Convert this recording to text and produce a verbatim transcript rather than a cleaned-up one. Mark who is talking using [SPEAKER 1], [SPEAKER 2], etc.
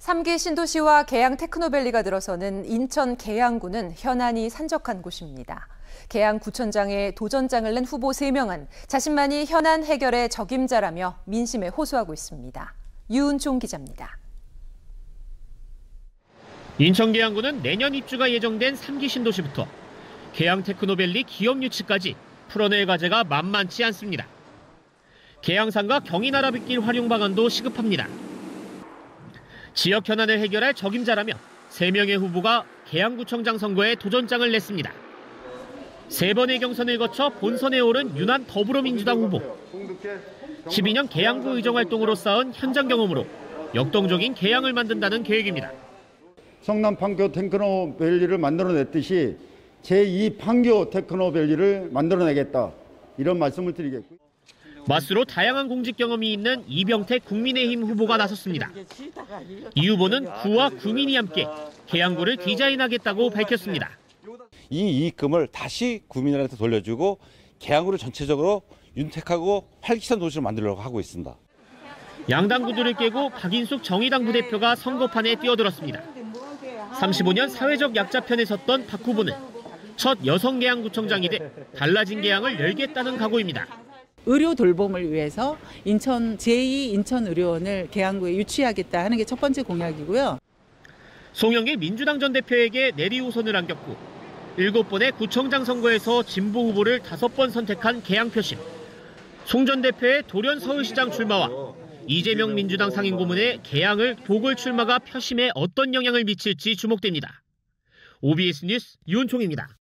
[SPEAKER 1] 삼 기 신도시와 계양 테크노밸리가 들어서는 인천 계양구는 현안이 산적한 곳입니다. 계양구청장에 도전장을 낸 후보 세 명은 자신만이 현안 해결의 적임자라며 민심에 호소하고 있습니다. 유은총 기자입니다.
[SPEAKER 2] 인천 계양구는 내년 입주가 예정된 삼 기 신도시부터 계양 테크노밸리 기업 유치까지 풀어낼 과제가 만만치 않습니다. 계양산과 경인아라뱃길 활용 방안도 시급합니다. 지역 현안을 해결할 적임자라며 세 명의 후보가 계양구청장 선거에 도전장을 냈습니다. 세 번의 경선을 거쳐 본선에 오른 유난 더불어민주당 후보. 십이 년 계양구 의정 활동으로 쌓은 현장 경험으로 역동적인 계양을 만든다는 계획입니다.
[SPEAKER 3] 성남 판교 테크노밸리를 만들어냈듯이 제이 판교 테크노밸리를 만들어내겠다, 이런 말씀을 드리겠고요.
[SPEAKER 2] 맞수로 다양한 공직 경험이 있는 이병택 국민의힘 후보가 나섰습니다. 이 후보는 구와 국민이 함께 계양구를 디자인하겠다고 밝혔습니다.
[SPEAKER 4] 이 이익금을 다시 국민들한테 돌려주고 계양구를 전체적으로 윤택하고 활기찬 도시로 만들려고 하고 있습니다.
[SPEAKER 2] 양당 구도를 깨고 박인숙 정의당 부대표가 선거판에 뛰어들었습니다. 삼십오 년 사회적 약자편에 섰던 박 후보는 첫 여성 계양구청장이 돼 달라진 계양을 열겠다는 각오입니다.
[SPEAKER 5] 의료 돌봄을 위해서 인천 제이 인천의료원을 계양구에 유치하겠다 하는 게 첫 번째 공약이고요.
[SPEAKER 2] 송영길 민주당 전 대표에게 내리우선을 안겼고 일곱 번의 구청장 선거에서 진보 후보를 다섯 번 선택한 계양 표심. 송 전 대표의 돌연 서울시장 출마와 이재명 민주당 상임고문의 계양을 보궐 출마가 표심에 어떤 영향을 미칠지 주목됩니다. 오비에스 뉴스 유은총입니다.